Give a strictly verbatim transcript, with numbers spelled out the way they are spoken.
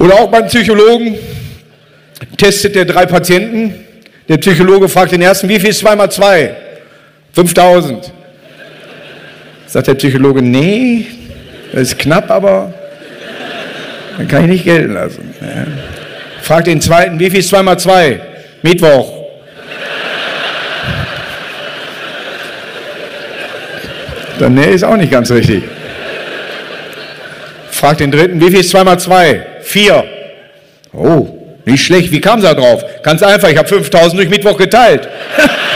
Oder auch beim Psychologen testet er drei Patienten. Der Psychologe fragt den ersten, wie viel ist zwei mal zwei? fünftausend. Sagt der Psychologe, nee, das ist knapp, aber dann kann ich nicht gelten lassen. Ja. Fragt den zweiten, wie viel ist zwei mal zwei? Mittwoch. Dann nee, ist auch nicht ganz richtig. Fragt den dritten, wie viel ist zwei mal zwei? vier. Oh, nicht schlecht, wie kam sie da drauf? Ganz einfach, ich habe fünftausend durch Mittwoch geteilt.